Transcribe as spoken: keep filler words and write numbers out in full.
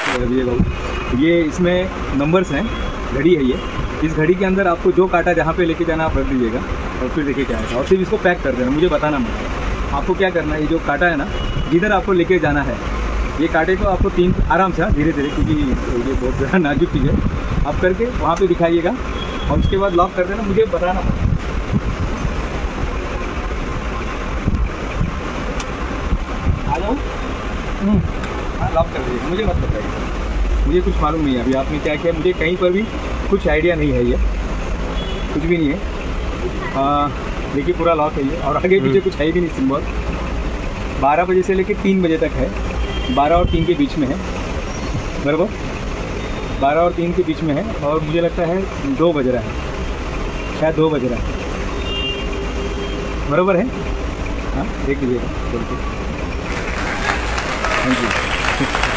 विजय बाबू। ये इसमें नंबर्स हैं, घड़ी है ये। इस घड़ी के अंदर आपको जो काटा जहाँ पे लेके जाना आप रख दीजिएगा और फिर लेके क्या आएगा, और फिर इसको पैक कर देना, मुझे बताना मत। आपको क्या करना है, ये जो काटा है ना, जिधर आपको लेके जाना है, ये काटे को आपको तीन आराम से धीरे धीरे, क्योंकि ये बहुत ज़्यादा नाजुक चीज़ है, आप करके वहाँ पे दिखाइएगा और उसके बाद लॉक कर देना, मुझे बताना मत। आ जाओ, हाँ लॉक कर दीजिएगा, मुझे मत बताइए, मुझे कुछ मालूम नहीं है अभी आपने क्या किया, मुझे कहीं पर भी कुछ आइडिया नहीं है, ये कुछ भी नहीं है। देखिए पूरा लॉक है ये, और आगे पीछे कुछ है भी नहीं सिंबल। बारह बजे से लेकर तीन बजे तक है, बारह और तीन के बीच में है, बराबर बारह और तीन के बीच में है, और मुझे लगता है दो बज रहा है, शायद दो बज रहा है, बराबर है। हाँ देख लीजिएगा, थैंक यू।